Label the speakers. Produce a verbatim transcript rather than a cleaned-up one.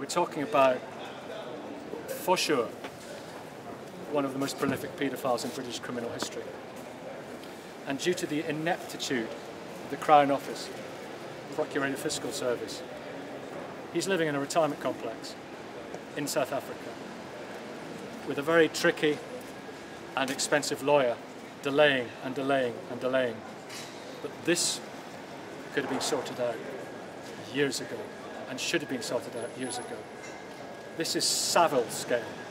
Speaker 1: talking about, for sure, one of the most prolific paedophiles in British criminal history. And due to the ineptitude of the Crown Office, Procurator Fiscal Service, he's living in a retirement complex in South Africa with a very tricky and expensive lawyer delaying and delaying and delaying. But this could have been sorted out years ago and should have been sorted out years ago. This is Savile scale.